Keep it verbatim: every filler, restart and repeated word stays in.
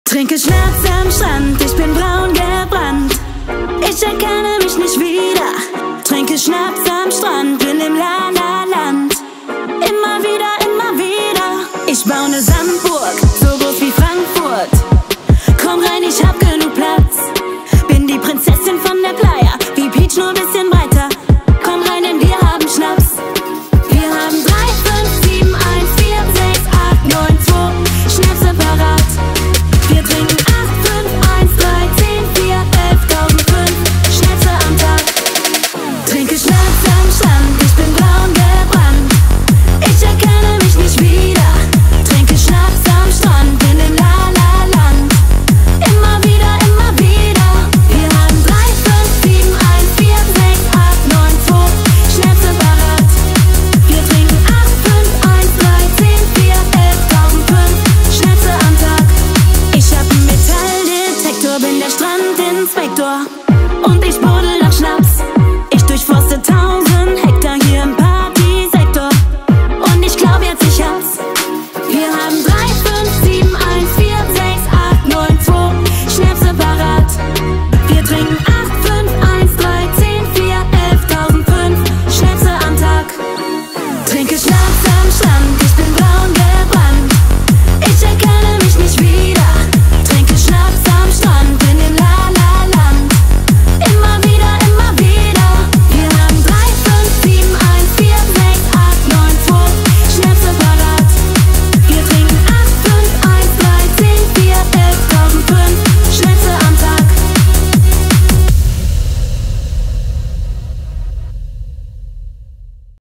Trinke Schnaps am Strand, ich bin braun gebrannt. Ich erkenne mich nicht wieder. Trinke Schnaps am Strand, bin im La-La-Land. Immer wieder, immer wieder. Ich baue ne Sa